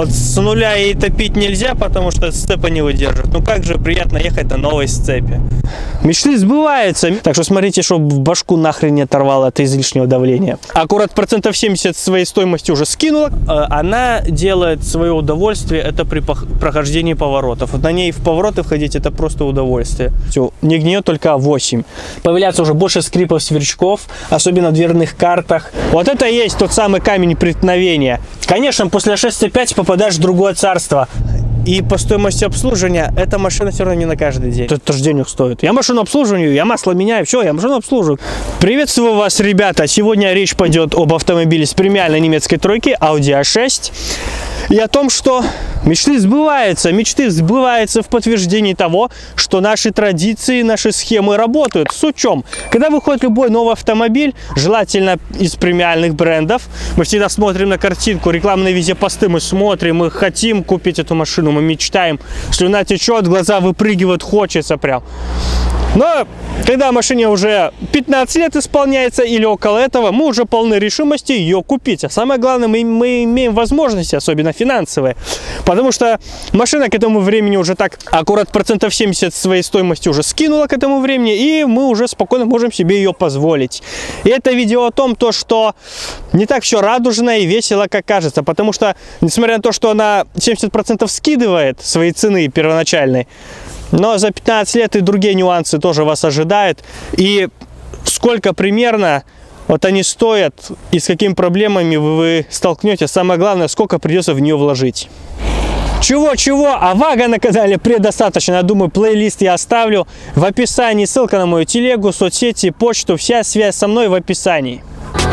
Вот с нуля и топить нельзя, потому что сцепа не выдержит. Ну как же приятно ехать на новой сцепи. Мечты сбываются. Так что смотрите, чтобы башку нахрен не оторвало от излишнего давления. Аккурат процентов 70 своей стоимости уже скинула. Она делает свое удовольствие, это при прохождении поворотов. Вот на ней в повороты входить это просто удовольствие. Все, не гниет только 8. Появляется уже больше скрипов, сверчков, особенно в дверных картах. Вот это и есть тот самый камень преткновения. Конечно, после 6.5 попадаешь в другое царство. И по стоимости обслуживания эта машина все равно не на каждый день. Это же денег стоит. Я машину обслуживаю, я масло меняю, все, я машину обслуживаю. Приветствую вас, ребята. Сегодня речь пойдет об автомобиле с премиальной немецкой тройки Audi A6. И о том, что мечты сбываются в подтверждении того, что наши традиции, наши схемы работают. Суть в чем? Когда выходит любой новый автомобиль, желательно из премиальных брендов, мы всегда смотрим на картинку, рекламные везде посты, мы смотрим, мы хотим купить эту машину, мы мечтаем, слюна течет, глаза выпрыгивают, хочется прям. Но когда машине уже 15 лет исполняется или около этого, мы уже полны решимости ее купить. А самое главное, мы имеем возможности, особенно финансовые. Потому что машина к этому времени уже так аккурат процентов 70 своей стоимости уже скинула к этому времени, и мы уже спокойно можем себе ее позволить. И это видео о том, что не так все радужно и весело, как кажется. Потому что, несмотря на то, что она 70% скидывает свои цены первоначальные, но за 15 лет и другие нюансы тоже вас ожидают. И сколько примерно вот они стоят и с какими проблемами вы столкнетесь. Самое главное, сколько придется в нее вложить. Чего-чего, а вага на канале предостаточно. Я думаю, плейлист я оставлю в описании. Ссылка на мою телегу, соцсети, почту. Вся связь со мной в описании.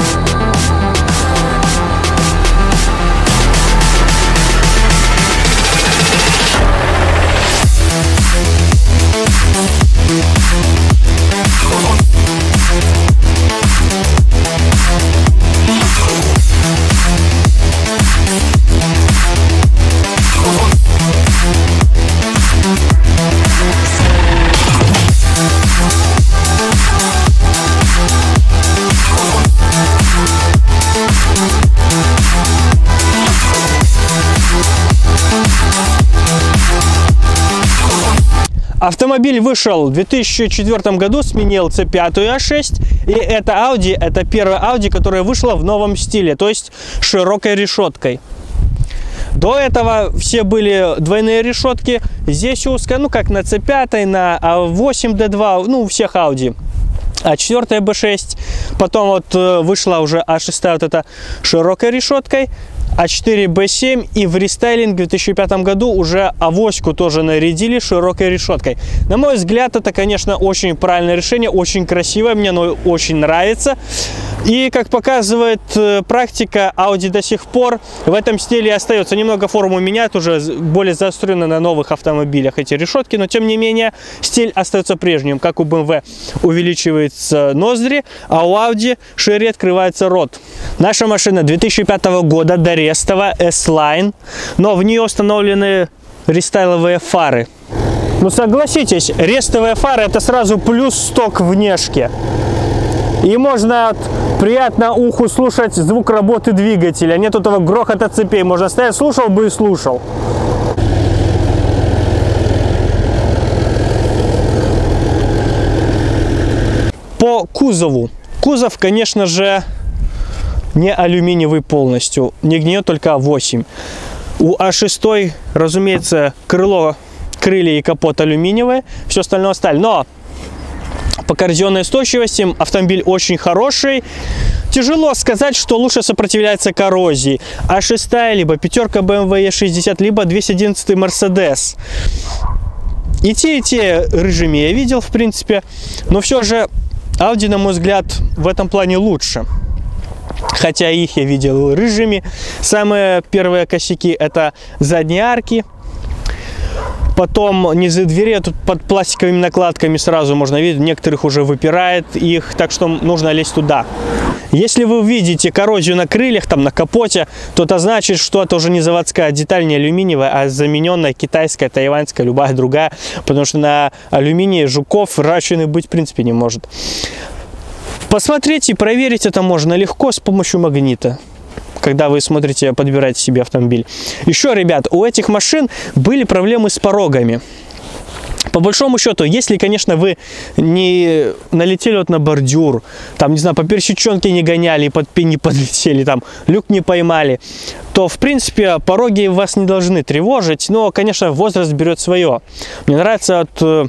Автомобиль вышел в 2004 году, сменил C5 A6, и это Audi, это первая Audi, которая вышла в новом стиле, то есть широкой решеткой. До этого все были двойные решетки, здесь узкая, ну как на C5, на A8 D2, ну у всех Audi. А4 B6, потом вот вышла уже A6 вот эта широкой решеткой, А4 B7, и в рестайлинг в 2005 году уже авоську тоже нарядили широкой решеткой. На мой взгляд, это, конечно, очень правильное решение, очень красивое, мне оно очень нравится. И, как показывает практика, Audi до сих пор в этом стиле остается. Немного форму меняют, уже более заостренно на новых автомобилях эти решетки, но тем не менее стиль остается прежним. Как у BMW увеличиваются ноздри, а у Audi шире открывается рот. Наша машина 2005 года, дорестовая, S-Line, но в нее установлены рестайловые фары. Ну согласитесь, рестовые фары — это сразу плюс 100 к внешке. И можно приятно уху слушать звук работы двигателя. Нет этого грохота цепей. Можно стоять, слушал бы и слушал. По кузову. Кузов, конечно же, не алюминиевый полностью. Не гниет только А8. У А6, разумеется, крылья и капот алюминиевые. Все остальное сталь. Но по коррозионной устойчивости автомобиль очень хороший. Тяжело сказать, что лучше сопротивляется коррозии. А6, либо пятерка BMW E60, либо 211 Mercedes. И те рыжими я видел, в принципе. Но все же Audi, на мой взгляд, в этом плане лучше. Хотя их я видел рыжими. Самые первые косяки — это задние арки. Потом низы двери, тут под пластиковыми накладками сразу можно видеть, некоторых уже выпирает их, так что нужно лезть туда. Если вы видите коррозию на крыльях, там на капоте, то это значит, что это уже не заводская деталь, не алюминиевая, а замененная китайская, тайваньская, любая другая, потому что на алюминии жуков выращенный быть в принципе не может. Посмотреть и проверить это можно легко с помощью магнита. когда вы смотрите, подбираете себе автомобиль. Еще, ребят, у этих машин были проблемы с порогами. По большому счету, если, конечно, вы не налетели вот на бордюр, там, не знаю, по пересеченке не гоняли, под пень не подлетели, там, люк не поймали, то, в принципе, пороги вас не должны тревожить, но, конечно, возраст берет свое. Мне нравится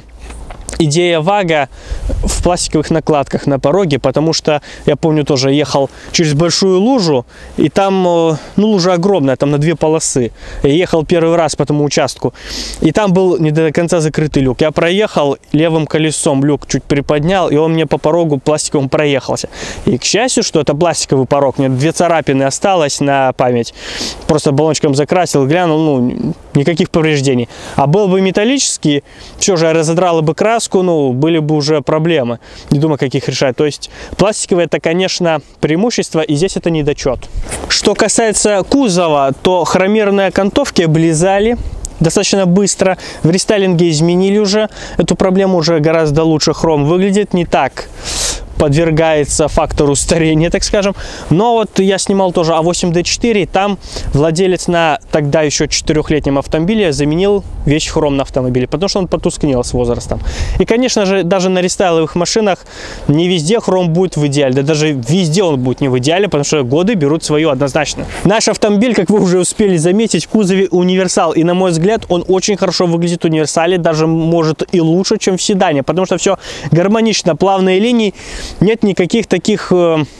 идея ВАГа в пластиковых накладках на пороге, потому что я помню тоже ехал через большую лужу, и там, ну, лужа огромная, там на 2 полосы. Я ехал первый раз по этому участку, и там был не до конца закрытый люк. Я проехал левым колесом, люк чуть приподнял, и он мне по порогу пластиковым проехался. И, к счастью, что это пластиковый порог, мне 2 царапины осталось на память. Просто баллончиком закрасил, глянул, ну, никаких повреждений. А был бы металлический, все же разодрало бы краску, ну, были бы уже проблемы. Не думаю, как их решать. То есть пластиковый — это, конечно, преимущество, и здесь это недочет. Что касается кузова, то хромированные окантовки облезали достаточно быстро. В рестайлинге изменили уже эту проблему, уже гораздо лучше хром выглядит, не так подвергается фактору старения, так скажем. Но вот я снимал тоже А8 Д4, там владелец на тогда еще 4-летнем автомобиле заменил весь хром на автомобиле, потому что он потускнел с возрастом. И, конечно же, даже на рестайловых машинах не везде хром будет в идеале, да даже везде он будет не в идеале, потому что годы берут свое однозначно. Наш автомобиль, как вы уже успели заметить, в кузове универсал, и, на мой взгляд, он очень хорошо выглядит в универсале, даже может и лучше, чем в седане, потому что все гармонично, плавные линии. Нет никаких таких,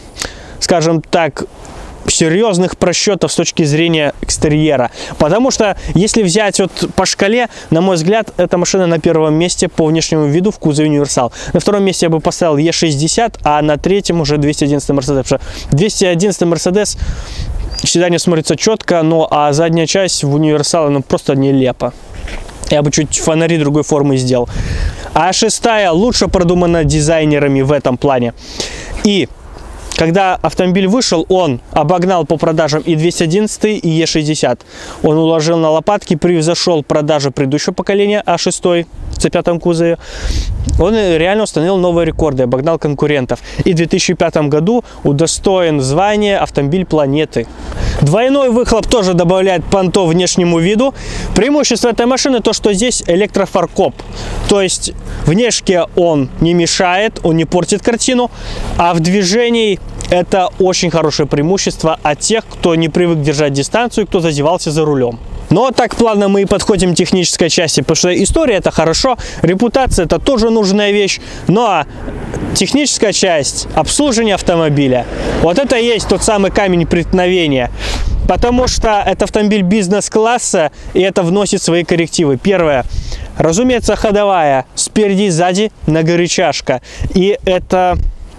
скажем так, серьезных просчетов с точки зрения экстерьера. Потому что, если взять вот по шкале, на мой взгляд, эта машина на 1-м месте по внешнему виду в кузове универсал. На 2-м месте я бы поставил Е60, а на 3-м уже 211 Мерседес. Потому что 211 Мерседес в седане смотрится четко, но а задняя часть в универсале, ну, просто нелепо. Я бы чуть фонари другой формы сделал. А 6-я лучше продумана дизайнерами в этом плане. И когда автомобиль вышел, он обогнал по продажам и 211, и Е60. Он уложил на лопатки, превзошел продажи предыдущего поколения А6 в C5 кузове. Он реально установил новые рекорды, обогнал конкурентов. И в 2005 году удостоен звания автомобиль планеты. Двойной выхлоп тоже добавляет понто внешнему виду. Преимущество этой машины то, что здесь электрофаркоп. То есть внешне он не мешает, он не портит картину, а в движении это очень хорошее преимущество от тех, кто не привык держать дистанцию, кто зазевался за рулем. Но так плавно мы и подходим к технической части, потому что история — это хорошо, репутация — это тоже нужная вещь, но техническая часть, обслуживание автомобиля, вот это и есть тот самый камень преткновения. Потому что это автомобиль бизнес-класса, и это вносит свои коррективы. Первое, разумеется, ходовая, спереди и сзади многорычажка. И это,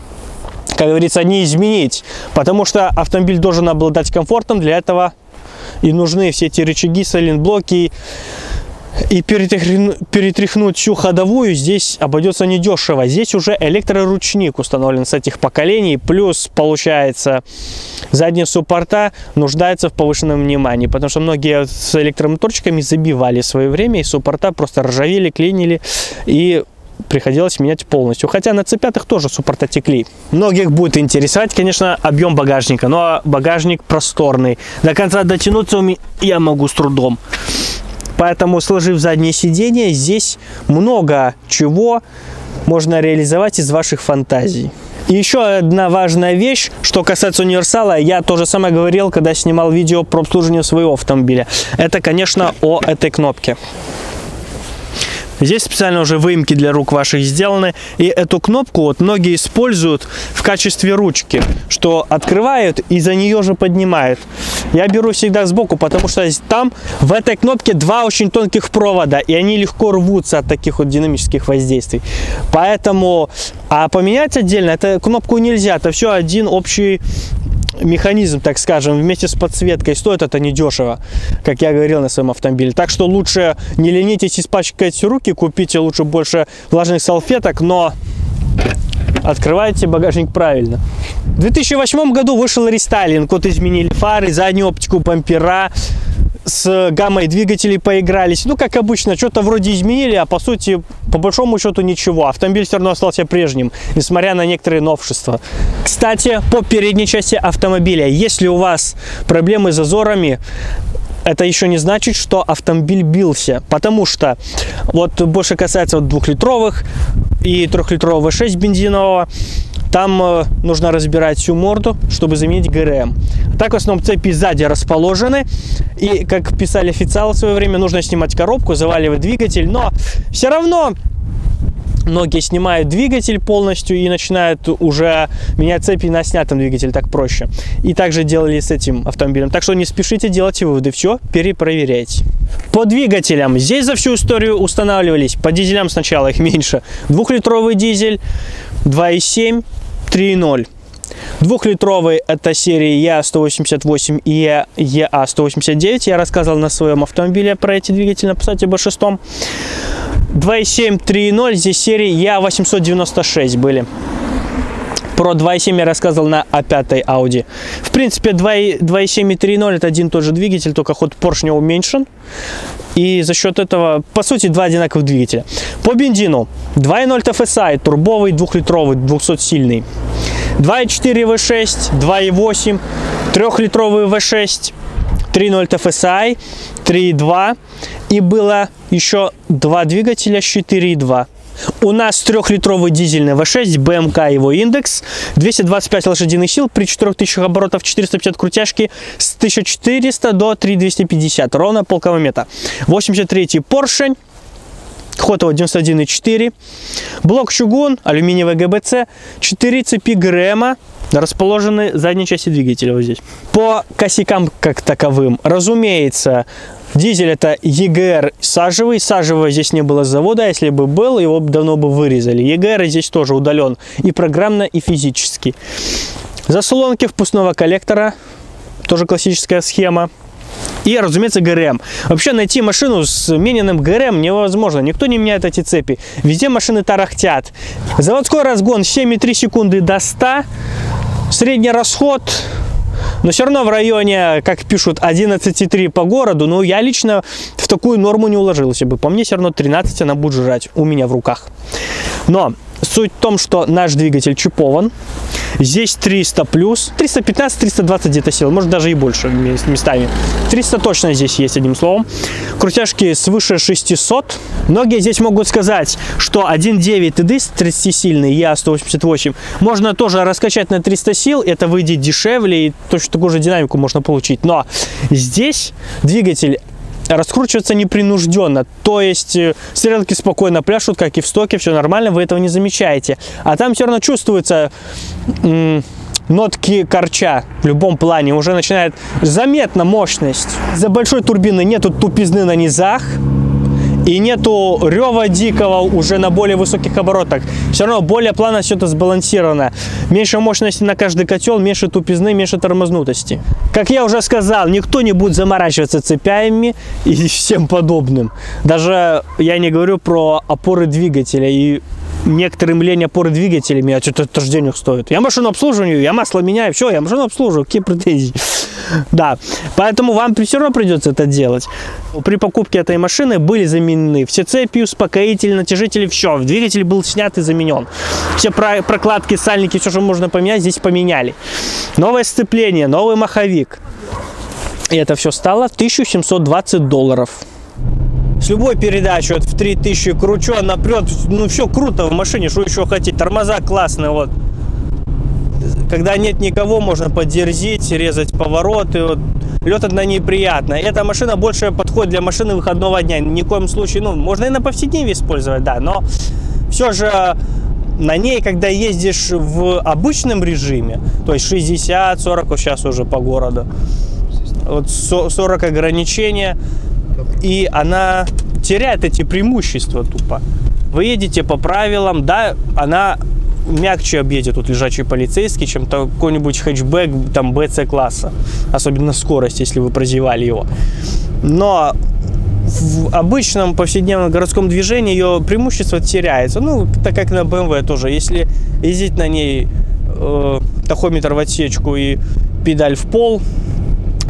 как говорится, не изменить, потому что автомобиль должен обладать комфортом, для этого и нужны все эти рычаги, сайлентблоки. И перетряхнуть всю ходовую здесь обойдется недешево. Здесь уже электроручник установлен с этих поколений. Плюс, получается, задние суппорта нуждаются в повышенном внимании. Потому что многие с электромоторчиками забивали в свое время. И суппорта просто ржавели, клинили. И приходилось менять полностью. Хотя на C5 тоже суппорта текли. Многих будет интересовать, конечно, объем багажника. Но багажник просторный. До конца дотянуться я могу с трудом. Поэтому, сложив заднее сиденье, здесь много чего можно реализовать из ваших фантазий. И еще одна важная вещь, что касается универсала, я то же самое говорил, когда снимал видео про обслуживание своего автомобиля. Это, конечно, о этой кнопке. Здесь специально уже выемки для рук ваших сделаны. И эту кнопку вот многие используют в качестве ручки, что открывают и за нее же поднимают. Я беру всегда сбоку, потому что там в этой кнопке 2 очень тонких провода, и они легко рвутся от таких вот динамических воздействий. Поэтому, а поменять отдельно эту кнопку нельзя. Это все один общий механизм, так скажем, вместе с подсветкой. Стоит это недешево, как я говорил на своем автомобиле. Так что лучше не ленитесь испачкать руки, купите лучше больше влажных салфеток, но открывайте багажник правильно. В 2008 году вышел рестайлинг. Вот изменили фары, заднюю оптику, бампера, с гаммой двигателей поигрались. Ну, как обычно, что-то вроде изменили, а по сути, по большому счету, ничего. Автомобиль все равно остался прежним, несмотря на некоторые новшества. Кстати, по передней части автомобиля, если у вас проблемы с зазорами, это еще не значит, что автомобиль бился, потому что вот больше касается вот 2-литровых и 3-литрового V6 бензинового, там нужно разбирать всю морду, чтобы заменить ГРМ. Так в основном цепи сзади расположены, и, как писали официалы в свое время, нужно снимать коробку, заваливать двигатель, но все равно многие снимают двигатель полностью и начинают уже менять цепи на снятом двигателе, так проще. И также делали с этим автомобилем. Так что не спешите делать выводы, все перепроверяйте. По двигателям. Здесь за всю историю устанавливались, по дизелям сначала их меньше. 2-литровый дизель, 2.7, 3.0. 2-литровый это серии EA188 и EA189. Я рассказывал на своем автомобиле про эти двигатели на Passat B6. 2.7, 3.0 здесь серии EA896 были. Про 2.7 я рассказывал на A5 Audi. В принципе, 2.7 и 3.0 это один и тот же двигатель, только ход поршня уменьшен. И за счет этого, по сути, два одинаковых двигателя. По бензину 2.0 TFSI, турбовый, 2-литровый, 200-сильный. 2.4 V6, 2.8, 3-литровый V6, 3.0 TFSI, 3.2. И было еще два двигателя с 4.2. У нас 3-литровый дизельный V6, BMK его индекс, 225 лошадиных сил при 4000 оборотов, 450 крутяшки с 1400 до 3250, ровно полкилометра. 83-й поршень, ход его 91,4, блок чугун, алюминиевый ГБЦ, 4 цепи ГРМа, расположены в задней части двигателя вот здесь. По косякам как таковым, разумеется, дизель это EGR сажевый. Сажевого здесь не было с завода, если бы был, его давно бы вырезали. EGR здесь тоже удален и программно, и физически. Заслонки впускного коллектора, тоже классическая схема. И, разумеется, ГРМ. Вообще найти машину с мененным ГРМ невозможно. Никто не меняет эти цепи. Везде машины тарахтят. Заводской разгон 7,3 секунды до 100. Средний расход, но все равно в районе, как пишут, 11,3 по городу. Но я лично в такую норму не уложился бы. По мне все равно 13 она будет жрать у меня в руках. Но суть в том, что наш двигатель чипован. Здесь 300 плюс, 315-320 где-то сил, может даже и больше местами. 300 точно здесь есть, одним словом. Крутяшки свыше 600. Многие здесь могут сказать, что 1.9 TDI 30-сильный EA188 можно тоже раскачать на 300 сил, это выйдет дешевле и точно такую же динамику можно получить. Но здесь двигатель раскручиваться непринужденно, то есть стрелки спокойно пляшут, как и в стоке, все нормально, вы этого не замечаете. А там все равно чувствуется нотки корча в любом плане, уже начинает заметна мощность. За большой турбины нету тупизны на низах и нету рева дикого уже на более высоких оборотах. Все равно более плавно все это сбалансировано. Меньше мощности на каждый котел, меньше тупизны, меньше тормознутости. Как я уже сказал, никто не будет заморачиваться цепями и всем подобным. Даже я не говорю про опоры двигателя и некоторым лень опоры двигателями, а что-то это же денег стоит. Я машину обслуживаю, я масло меняю, все, я машину обслуживаю, какие претензии. Да, поэтому вам все равно придется это делать. При покупке этой машины были заменены все цепи, успокоители, натяжители, все. Двигатель был снят и заменен. Все прокладки, сальники, все, что можно поменять, здесь поменяли. Новое сцепление, новый маховик. И это все стало $1720. С любой передачей вот в 3000 кручу, она прет, ну все круто в машине, что еще хотеть, тормоза классные, вот. Когда нет никого, можно поддерзить, резать повороты, вот. Летать на ней приятно. Эта машина больше подходит для машины выходного дня, ни в коем случае, ну, можно и на повседневе использовать, да, но все же на ней, когда ездишь в обычном режиме, то есть 60-40, вот сейчас уже по городу, вот 40 ограничения, и она теряет эти преимущества тупо. Вы едете по правилам, да, она мягче объедет тут лежачий полицейский, чем какой-нибудь хэтчбэк там BC-класса. Особенно скорость, если вы прозевали его. Но в обычном повседневном городском движении ее преимущество теряется. Ну, так как на BMW тоже. Если ездить на ней тахометр в отсечку и педаль в пол,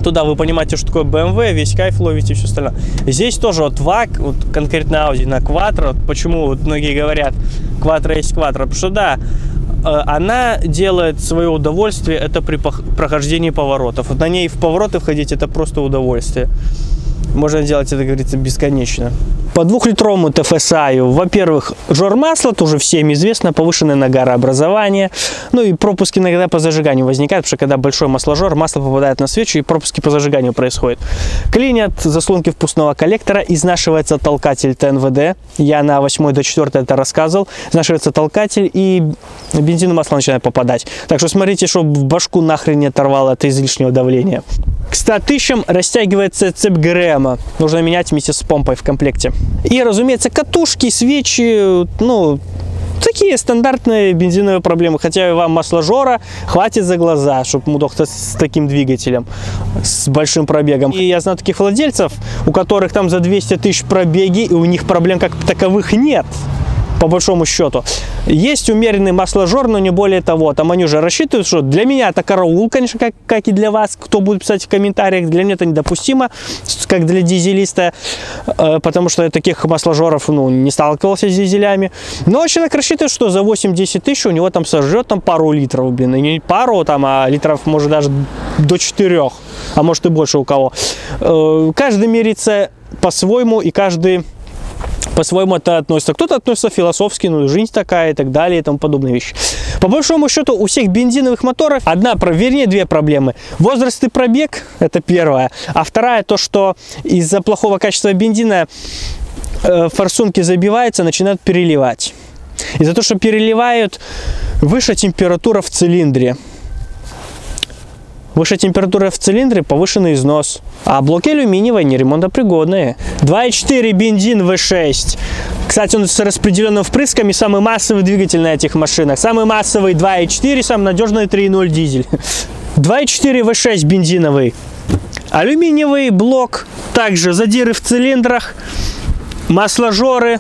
туда вы понимаете, что такое BMW, весь кайф ловите и все остальное. Здесь тоже вот ВАГ, вот конкретно Audi на Quattro, вот почему вот многие говорят, Quattro есть Quattro, потому что да, она делает свое удовольствие, это при прохождении поворотов. Вот на ней в повороты входить, это просто удовольствие. Можно делать это, как говорится, бесконечно. По 2-литровому TFSI, во-первых, жор масла, тоже всем известно, повышенное нагарообразование. Ну и пропуски иногда по зажиганию возникают, потому что когда большой масложор, масло попадает на свечу и пропуски по зажиганию происходят. Клинят заслонки впускного коллектора, изнашивается толкатель ТНВД. Я на 8 до 4 это рассказывал. Изнашивается толкатель и бензин и масло начинает попадать. Так что смотрите, чтобы в башку нахрен не оторвало от излишнего давления. К 100 тысячам растягивается цепь ГРМ. Нужно менять вместе с помпой в комплекте. И, разумеется, катушки, свечи, ну, такие стандартные бензиновые проблемы. Хотя вам масложора хватит за глаза, чтобы мудохаться с таким двигателем, с большим пробегом. И я знаю таких владельцев, у которых там за 200 тысяч пробеги, и у них проблем как таковых нет. По большому счету. Есть умеренный масложор, но не более того. Там они уже рассчитывают, что для меня это караул, конечно, как и для вас, кто будет писать в комментариях. Для меня это недопустимо, как для дизелиста, потому что я таких масложоров не сталкивался с дизелями. Но человек рассчитывает, что за 8-10 тысяч у него там сожрет там пару литров, блин. И не пару, там, а литров может даже до 4, а может и больше у кого. Каждый мерится по-своему, и каждый по-своему это относится. Кто-то относится философски, ну, жизнь такая и так далее и тому подобные вещи. По большому счету у всех бензиновых моторов две проблемы. Возраст и пробег, это первое. А вторая, то, что из-за плохого качества бензина форсунки забиваются, начинают переливать. Из-за того, что переливают, выше температура в цилиндре. Выше температура в цилиндре, повышенный износ. А блоки алюминиевые не ремонтопригодные. 2.4 бензин V6. Кстати, он с распределенным впрыском, самый массовый двигатель на этих машинах. Самый массовый 2.4, самый надежный 3.0 дизель. 2.4 V6 бензиновый. Алюминиевый блок. Также задиры в цилиндрах. Масложоры.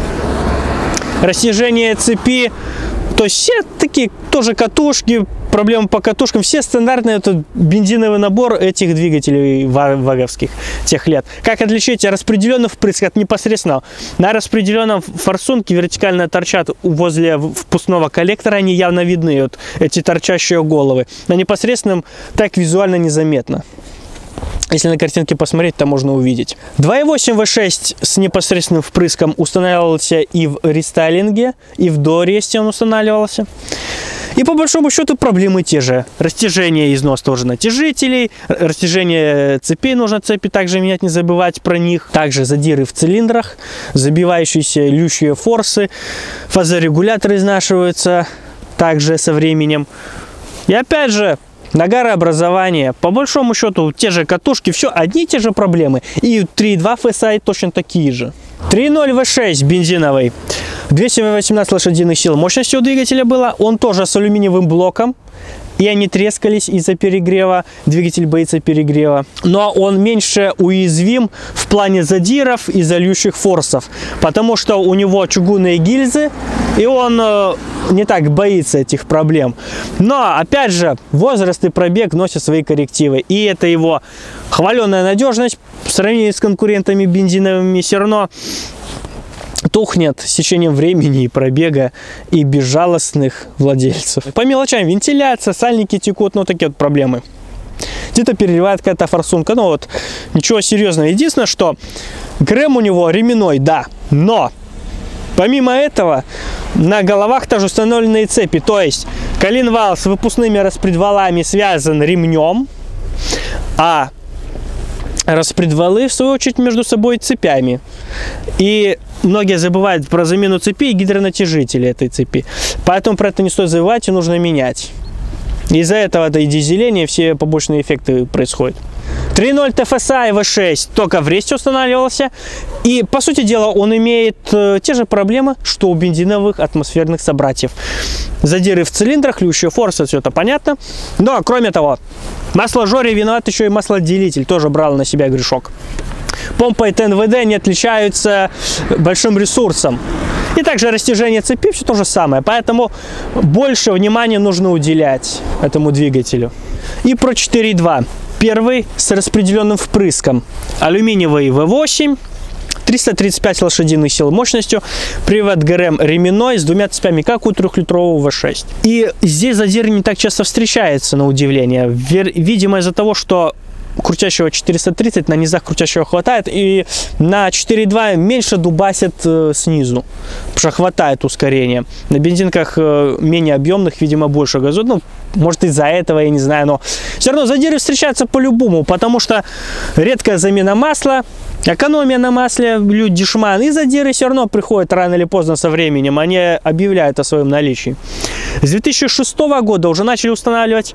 Растяжение цепи. То есть все такие тоже катушки, проблемы по катушкам, все стандартные, это бензиновый набор этих двигателей ваговских тех лет. Как отличить распределенный впрыск от непосредственно? На распределенном форсунке вертикально торчат возле впускного коллектора, они явно видны, вот эти торчащие головы. На непосредственном так визуально незаметно. Если на картинке посмотреть, то можно увидеть. 2.8 V6 с непосредственным впрыском устанавливался и в рестайлинге, и в доресте он устанавливался. И по большому счету проблемы те же. Растяжение и износ тоже натяжителей, растяжение цепей, нужно цепи также менять, не забывать про них. Также задиры в цилиндрах, забивающиеся льющие форсы, фазорегуляторы изнашиваются также со временем. И опять же, нагарообразование, по большому счету, те же катушки, все одни и те же проблемы. И 3.2 FSI точно такие же. 3.0 V6 бензиновый, 218 лошадиных сил мощности у двигателя было. Он тоже с алюминиевым блоком. И они трескались из-за перегрева, двигатель боится перегрева. Но он меньше уязвим в плане задиров и залющих форсов, потому что у него чугунные гильзы, и он не так боится этих проблем. Но, опять же, возраст и пробег вносят свои коррективы. И это его хваленая надежность в сравнении с конкурентами бензиновыми все равно тухнет с течением времени и пробега и безжалостных владельцев. По мелочам вентиляция, сальники текут, ну такие вот проблемы. Где-то переливает какая-то форсунка, ну вот ничего серьезного. Единственное, что ГРМ у него ременной, да, но помимо этого на головах тоже установлены цепи, то есть коленвал с выпускными распредвалами связан ремнем, а распредвалы в свою очередь между собой цепями. И многие забывают про замену цепи и гидронатяжители этой цепи. Поэтому про это не стоит забывать и нужно менять. Из-за этого и дизеление, все побочные эффекты происходят. 3.0 TFSI V6 только в ресте устанавливался. И, по сути дела, он имеет те же проблемы, что у бензиновых атмосферных собратьев. Задиры в цилиндрах, льющие форсы, все это понятно. Но, кроме того, масложоре виноват еще и маслоотделитель. Тоже брал на себя грешок. Помпа и ТНВД не отличаются большим ресурсом. И также растяжение цепи, все то же самое. Поэтому больше внимания нужно уделять этому двигателю. И про 4.2. Первый с распределенным впрыском. Алюминиевый V8. 335 лошадиных сил мощностью, привод ГРМ ременной с двумя цепями, как у 3-литрового V6. И здесь задир не так часто встречается, на удивление. Видимо, из-за того, что крутящего 430 на низах крутящего хватает, и на 4.2 меньше дубасит снизу, потому что хватает ускорения. На бензинках менее объемных, видимо, больше газует. Ну, может, из-за этого, я не знаю, но все равно задиры встречаются по-любому, потому что редкая замена масла, экономия на масле, блюд дешман, и задиры все равно приходят рано или поздно со временем, они объявляют о своем наличии. С 2006 года уже начали устанавливать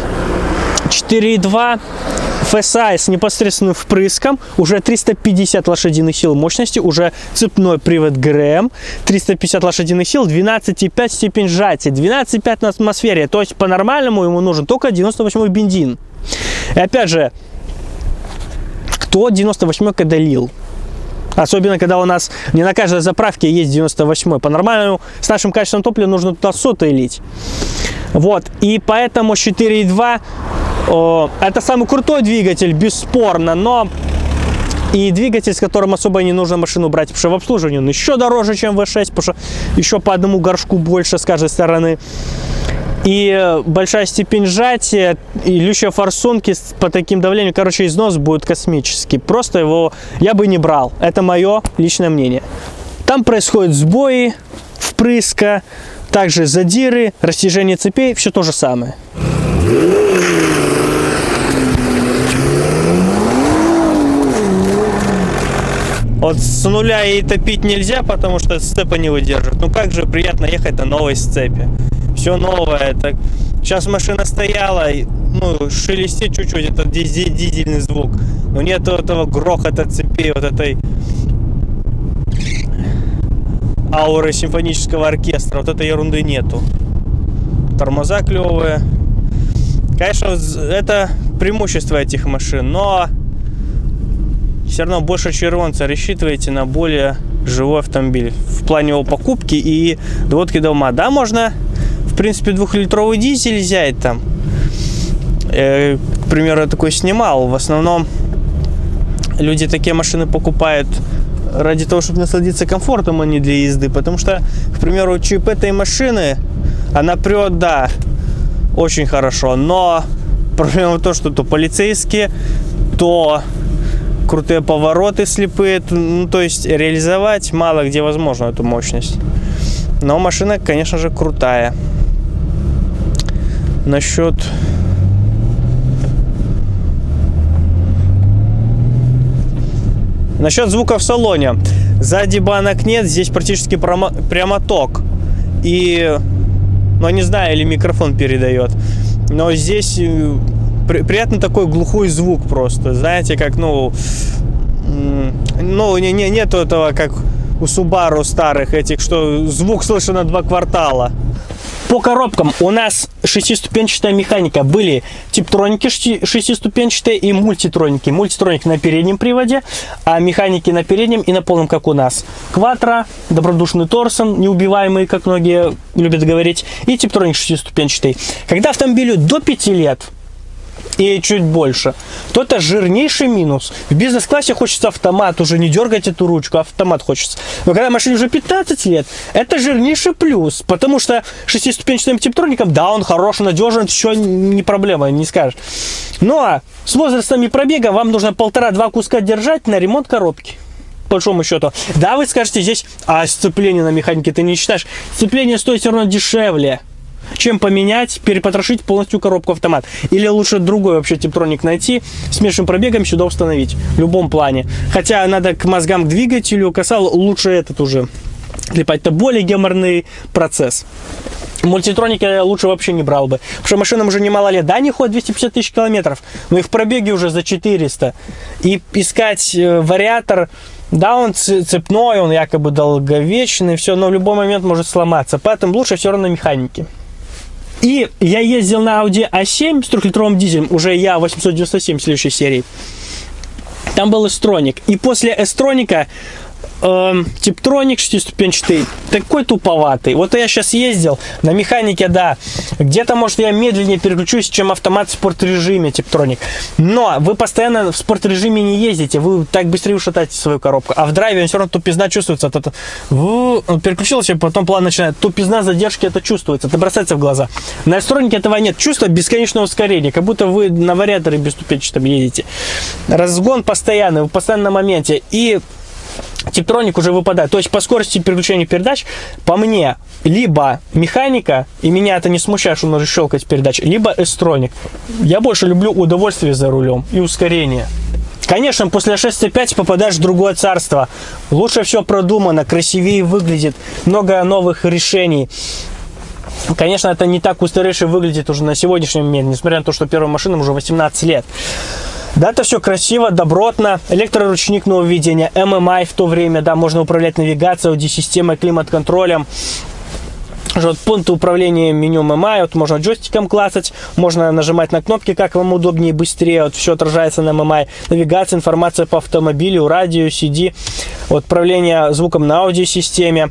4.2 FSI с непосредственным впрыском, уже 350 лошадиных сил мощности, уже цепной привод ГРМ, 350 лошадиных сил, 12,5 степень сжатия, 12,5 на атмосфере, то есть по-нормальному ему нужен только 98 бензин. И опять же, кто 98 когда лил? Особенно, когда у нас не на каждой заправке есть 98. По-нормальному с нашим качеством топлива нужно туда соты лить. Вот, и поэтому 4.2 это самый крутой двигатель, бесспорно, но и двигатель, с которым особо не нужно машину брать, потому что в обслуживании он еще дороже, чем V6, потому что еще по одному горшку больше с каждой стороны. И большая степень сжатия, и лющие форсунки по таким давлениям, короче, износ будет космический. Просто его я бы не брал. Это мое личное мнение. Там происходят сбои, впрыска, также задиры, растяжение цепей, все то же самое. Вот с нуля и топить нельзя, потому что сцепа не выдержит. Ну как же приятно ехать на новой сцепе. Все новое. Так, сейчас машина стояла, ну, шелестит чуть-чуть, это дизельный звук. Но нет этого грохота цепей, вот этой ауры симфонического оркестра. Вот этой ерунды нету. Тормоза клевые. Конечно, это преимущество этих машин, но все равно больше червонца рассчитывайте на более живой автомобиль в плане его покупки и доводки до ума. Да, можно, в принципе, 2-литровый дизель взять там. К примеру, я такой снимал. В основном люди такие машины покупают ради того, чтобы насладиться комфортом, а не для езды. Потому что, к примеру, чип этой машины, она прет, да, очень хорошо. Но проблема в том, что то полицейские, то крутые повороты слепые, ну, то есть реализовать мало где возможно эту мощность. Но машина, конечно же, крутая. Насчет звука в салоне. Сзади банок нет, здесь практически прямоток. И, ну, не знаю, или микрофон передает. Но здесь приятно такой глухой звук просто. Знаете, как, ну нету этого, как у Subaru старых этих, что звук слышен на 2 квартала. По коробкам у нас шестиступенчатая механика. Были типтроники шестиступенчатые и мультитроники. Мультитроник на переднем приводе, а механики на переднем и на полном, как у нас. Кватро, добродушный Торсон, неубиваемый, как многие любят говорить, и типтроник шестиступенчатый. Когда автомобилю до 5 лет и чуть больше, то это жирнейший минус. В бизнес-классе хочется автомат, уже не дергать эту ручку, автомат хочется. Но когда машине уже 15 лет, это жирнейший плюс, потому что шестиступенчатым типтроником, да, он хороший, надежен, еще не проблема, не скажешь. Но с возрастом и пробегом вам нужно 1,5-2 куска держать на ремонт коробки. По большому счету. Да, вы скажете здесь, а сцепление на механике ты не считаешь. Сцепление стоит все равно дешевле, чем поменять, перепотрошить полностью коробку автомат. Или лучше другой вообще типтроник найти, с меньшим пробегом сюда установить. В любом плане. Хотя надо к мозгам, к двигателю, касал, лучше этот уже клепать. Это более геморный процесс. Мультитроники я лучше вообще не брал бы. Потому что машинам уже немало лет. Да, они ходят 250 тысяч километров, но их в пробеге уже за 400. И искать вариатор, да, он цепной, он якобы долговечный, все, но в любой момент может сломаться. Поэтому лучше все равно механики. И я ездил на Audi A7 с 3-литровым дизелем, уже я 897 следующей серии. Там был S-Tronic. И после S-Tronика Tiptronic 6-ступенчатый, такой туповатый. Вот я сейчас ездил на механике, да, где-то, может, я медленнее переключусь, чем автомат в спорт-режиме Tiptronic. Но вы постоянно в спорт-режиме не ездите, вы так быстрее ушатаете свою коробку. А в драйве все равно тупизна чувствуется. Он переключился, потом план начинает. Тупизна задержки, это чувствуется, это бросается в глаза. На электронике этого нет. Чувство бесконечного ускорения, как будто вы на вариаторе бесступенчатом едете. Разгон постоянный, вы постоянно на моменте. И Tiptronic уже выпадает. То есть по скорости переключения передач, по мне, либо механика, и меня это не смущает, что он может щелкать передач, либо S-Tronic. Я больше люблю удовольствие за рулем и ускорение. Конечно, после 6.5 попадаешь в другое царство. Лучше все продумано, красивее выглядит, много новых решений. Конечно, это не так устаревшее выглядит уже на сегодняшнем момент, несмотря на то, что первым машинам уже 18 лет. Да, это все красиво, добротно. Электроручник нового видения, MMI в то время, да, можно управлять навигацией, аудиосистемой, климат-контролем. Вот пункты управления меню MMI, вот можно джойстиком клацать, можно нажимать на кнопки, как вам удобнее и быстрее, вот все отражается на MMI. Навигация, информация по автомобилю, радио, CD, вот управление звуком на аудиосистеме.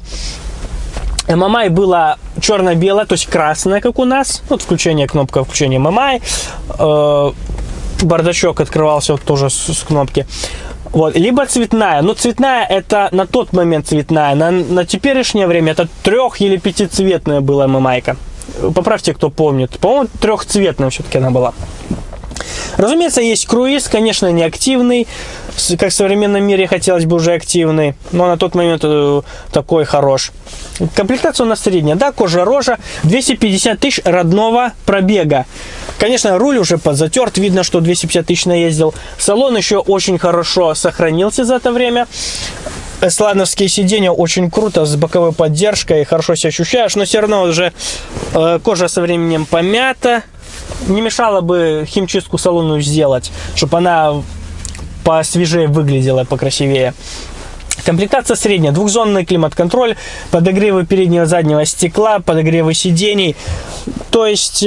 MMI было черно-белое, то есть красное, как у нас, вот включение, кнопка включения MMI. Бардачок открывался вот тоже с кнопки. Вот. Либо цветная. Но цветная это на тот момент цветная. На теперешнее время это 3- или 5-цветная была MMI-ка. Поправьте, кто помнит. По-моему, 3-цветная все-таки она была. Разумеется, есть круиз, конечно, не активный. Как в современном мире хотелось бы уже активный. Но на тот момент такой хорош. Комплектация у нас средняя. Да, кожа-рожа. 250 тысяч родного пробега. Конечно, руль уже подзатерт. Видно, что 250 тысяч наездил. Салон еще очень хорошо сохранился за это время. Эслановские сиденья очень круто, с боковой поддержкой. Хорошо себя ощущаешь. Но все равно уже кожа со временем помята. Не мешало бы химчистку салону сделать, чтобы она посвежее выглядела, покрасивее. Комплектация средняя. Двухзонный климат-контроль, подогревы переднего и заднего стекла, подогревы сидений. То есть,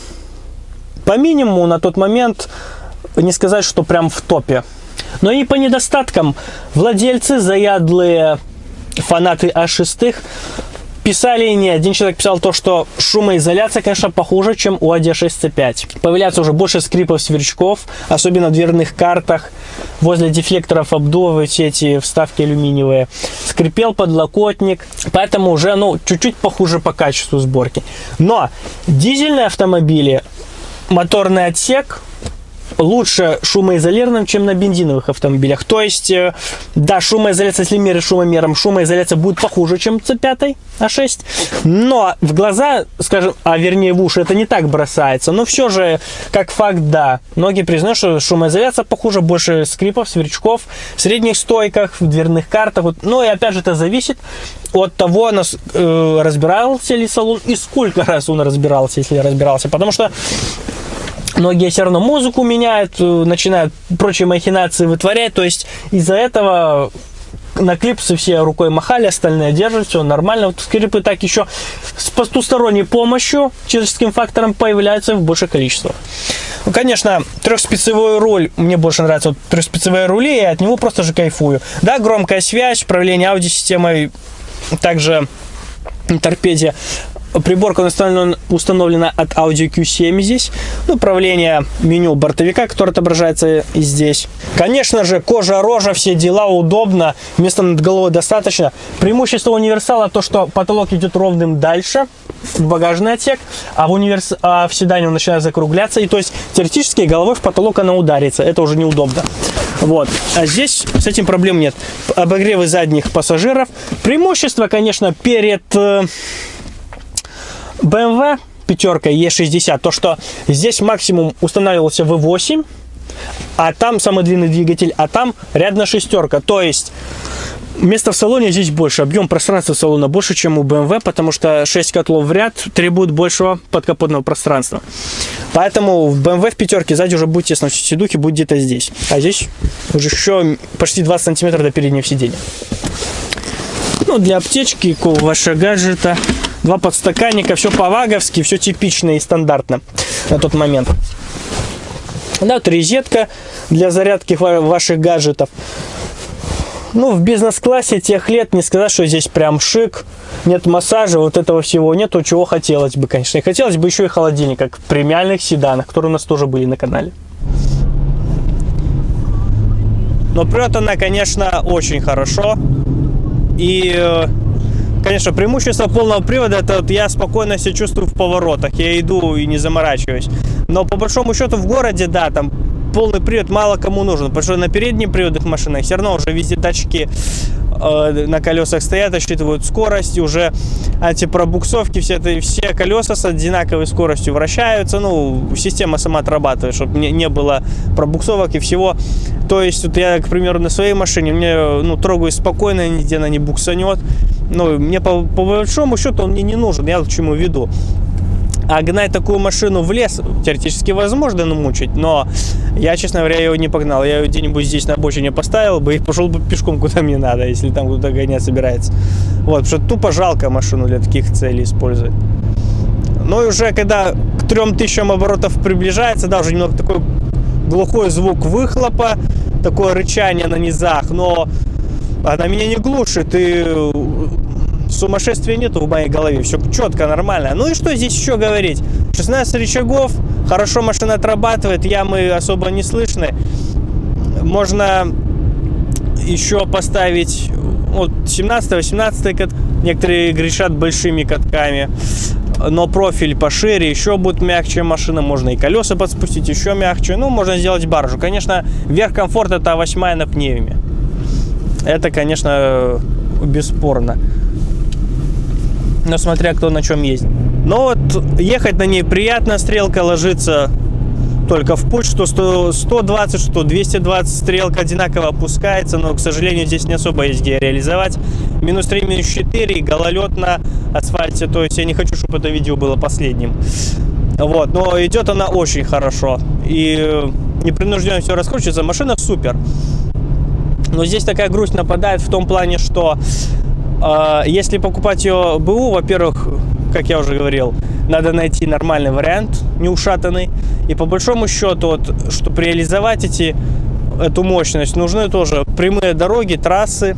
по минимуму на тот момент не сказать, что прям в топе. Но и по недостаткам владельцы, заядлые фанаты А6, писали, не один человек писал то, что шумоизоляция, конечно, похуже, чем у AD6C5. Появляется уже больше скрипов, сверчков, особенно в дверных картах, возле дефлекторов обдува, все эти вставки алюминиевые. Скрипел подлокотник, поэтому уже, чуть-чуть похуже по качеству сборки. Но дизельные автомобили, моторный отсек лучше шумоизолированным, чем на бензиновых автомобилях. То есть, да, шумоизоляция, если мерить шумомером, шумоизоляция будет похуже, чем C5, А6. Но в глаза, скажем, вернее в уши, это не так бросается. Но все же, как факт, да. Многие признают, что шумоизоляция похуже, больше скрипов, сверчков, в средних стойках, в дверных картах. Ну и опять же, это зависит от того, разбирался ли салон и сколько раз он разбирался, если разбирался. Потому что многие все равно музыку меняют, начинают прочие махинации вытворять. То есть из-за этого на клипсы все рукой махали, остальные держат, все нормально. Вот скрипы так еще с потусторонней помощью, человеческим фактором появляются в больших количествах. Ну, конечно, трехспицевой руль, мне больше нравятся трехспицевые рули, я от него просто же кайфую. Да, громкая связь, управление аудиосистемой, также торпеде. Приборка установлена от Audio Q7 здесь. Управление меню бортовика, которое отображается и здесь. Конечно же, кожа, рожа, все дела, удобно. Места над головой достаточно. Преимущество универсала то, что потолок идет ровным дальше в багажный отсек, а в седане он начинает закругляться. И то есть теоретически головой в потолок она ударится. Это уже неудобно. Вот. А здесь с этим проблем нет. Обогревы задних пассажиров. Преимущество, конечно, перед BMW пятерка E60, то что здесь максимум устанавливался V8, а там самый длинный двигатель, а там рядом шестерка. То есть места в салоне здесь больше, объем пространства салона больше, чем у BMW, потому что 6 котлов в ряд требует большего подкапотного пространства. Поэтому в BMW в пятерке сзади уже будет тесно, в сидухе будет где-то здесь. А здесь уже еще почти 20 сантиметров до переднего сиденья. Ну, для аптечки, вашего гаджета. 2 подстаканника, все по-ваговски, все типично и стандартно на тот момент. Да, вот розетка для зарядки ваших гаджетов. Ну, в бизнес-классе тех лет не сказать, что здесь прям шик. Нет массажа, вот этого всего нету, чего хотелось бы, конечно. И хотелось бы еще и холодильник, как в премиальных седанах, которые у нас тоже были на канале. Но прет она, конечно, очень хорошо. И, конечно, преимущество полного привода, это вот я спокойно себя чувствую в поворотах. Я иду и не заморачиваюсь. Но по большому счету в городе, да, там полный привод мало кому нужен. Потому что на переднеприводных машинах все равно уже везде датчики на колесах стоят, отсчитывают скорость, уже антипробуксовки, все колеса с одинаковой скоростью вращаются, ну, система сама отрабатывает, чтобы не было пробуксовок и всего. То есть, вот я, к примеру, на своей машине, мне, ну, трогаю спокойно, нигде она не буксанет. Ну, мне по большому счету он мне не нужен, я к чему веду. А гнать такую машину в лес теоретически возможно намучить, но я, честно говоря, ее не погнал. Я ее где-нибудь здесь на обочине поставил бы и пошел бы пешком куда мне надо, если там куда-то гонять собирается. Вот, потому что тупо жалко машину для таких целей использовать. Ну и уже когда к 3000 оборотов приближается, да, уже немного такой глухой звук выхлопа, такое рычание на низах, но она меня не глушит, и сумасшествия нету в моей голове, все четко, нормально. Ну и что здесь еще говорить? 16 рычагов, хорошо машина отрабатывает, ямы особо не слышны. Можно еще поставить вот 17-18 кат. Некоторые грешат большими катками, но профиль пошире, еще будет мягче машина. Можно и колеса подспустить еще мягче. Ну, можно сделать баржу. Конечно, верх комфорта это 8 на пневме. Это, конечно, бесспорно. Но смотря кто на чем ездит. Но вот ехать на ней приятно, стрелка ложится только в путь, что 120, что 220 стрелка одинаково опускается, но, к сожалению, здесь не особо есть где реализовать. Минус 3, минус 4, гололед на асфальте, то есть я не хочу, чтобы это видео было последним. Вот, но идет она очень хорошо. И непринужденно все раскручивается, машина супер. Но здесь такая грусть нападает в том плане, что если покупать ее БУ, во-первых, как я уже говорил, надо найти нормальный вариант, не ушатанный. И по большому счету, вот, чтобы реализовать эту мощность, нужны тоже прямые дороги, трассы.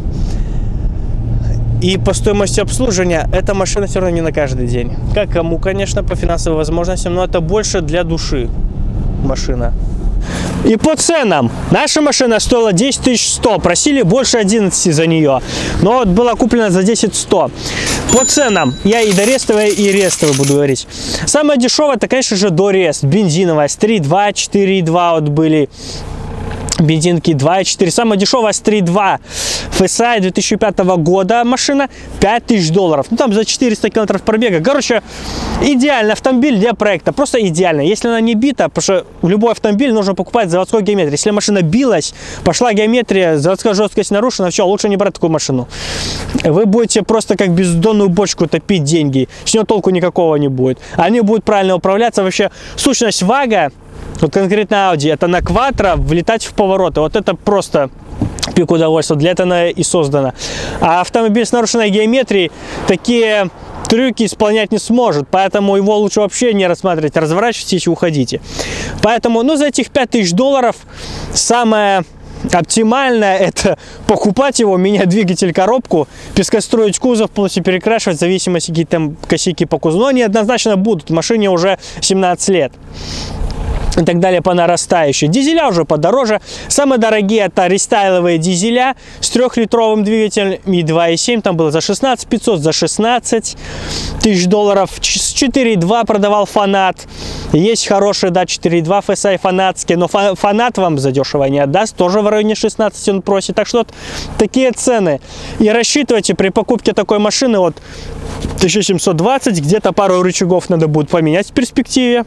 И по стоимости обслуживания эта машина все равно не на каждый день. Как кому, конечно, по финансовым возможностям, но это больше для души машина. И по ценам. Наша машина стоила 10 100, просили больше 11 за нее. Но вот была куплена за 10 100. По ценам. Я и дорестовая, и рестовая буду говорить. Самая дешевая, это, конечно же, дорест. Бензиновая с 3.2, 4.2 вот были. Бензинки 2.4. Самая дешевая с 3.2 FSI 2005 года машина, $5000. Ну там за 400 километров пробега. Короче, идеальный автомобиль для проекта. Просто идеально. Если она не бита, потому что любой автомобиль нужно покупать заводской геометрии. Если машина билась, пошла геометрия, заводская жесткость нарушена, все, лучше не брать такую машину. Вы будете просто как бездонную бочку топить деньги. С нее толку никакого не будет. Они будут правильно управляться. Вообще, сущность ВАГа, вот конкретно Audi, это на квадро влетать в повороты. Вот это просто пик удовольствия. Для этого она и создана. А автомобиль с нарушенной геометрией такие трюки исполнять не сможет. Поэтому его лучше вообще не рассматривать. Разворачивайтесь и уходите. Поэтому, ну, за этих $5000 самое оптимальное — это покупать его, менять двигатель, коробку, пескостроить кузов, полностью перекрашивать, в зависимости какие там косяки по кузову. Но они однозначно будут. Машине уже 17 лет. И так далее по нарастающей. Дизеля уже подороже. Самые дорогие это рестайловые дизеля с 3-литровым двигателем и 2.7. Там было за 16 500, за 16 тысяч долларов. С 4.2 продавал Фанат. Есть хорошие, да, 4.2 FSI фанатские. Но Фанат вам задешево не отдаст. Тоже в районе 16 он просит. Так что вот такие цены. И рассчитывайте при покупке такой машины вот 1720. Где-то пару рычагов надо будет поменять в перспективе.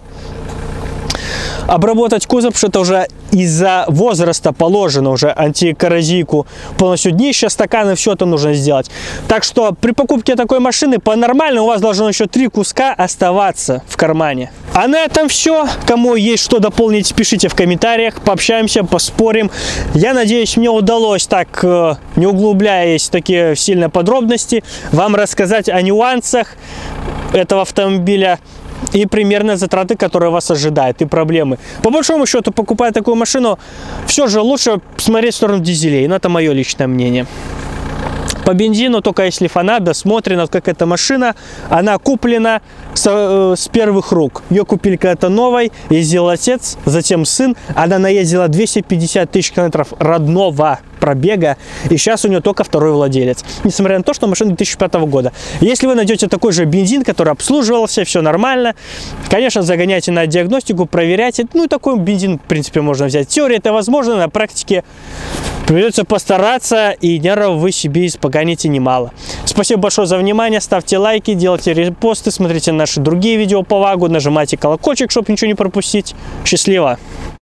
Обработать кузов, что это уже из-за возраста положено, уже антикоррозийку, полностью днище, стаканы, все это нужно сделать. Так что при покупке такой машины по-нормальному у вас должно еще 3 куска оставаться в кармане. А на этом все. Кому есть что дополнить, пишите в комментариях, пообщаемся, поспорим. Я надеюсь, мне удалось так, не углубляясь в такие сильные подробности, вам рассказать о нюансах этого автомобиля. и примерные затраты, которые вас ожидают, и проблемы. По большому счету, покупая такую машину, все же лучше смотреть в сторону дизелей. Но это мое личное мнение. По бензину, только если фанат досмотрена, как эта машина, она куплена с первых рук. Ее купили когда-то новой, ездил отец, затем сын. Она наездила 250 тысяч километров родного пробега, и сейчас у нее только второй владелец. Несмотря на то, что машина 2005 года. Если вы найдете такой же бензин, который обслуживался, все нормально, конечно, загоняйте на диагностику, проверяйте. Ну и такой бензин, в принципе, можно взять. В теории это возможно, на практике придется постараться, и нервов вы себе испоганите немало. Спасибо большое за внимание, ставьте лайки, делайте репосты, смотрите наши другие видео по ВАГу, нажимайте колокольчик, чтобы ничего не пропустить. Счастливо!